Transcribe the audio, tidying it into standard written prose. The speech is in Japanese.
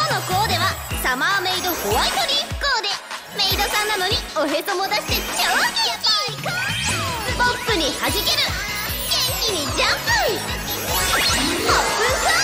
のコーデはサマーメイドホワイトリーフコーデ。メイドさんなのにおへそも出して超元気。ポップに弾ける、元気にジャンプ。ポップンコーデ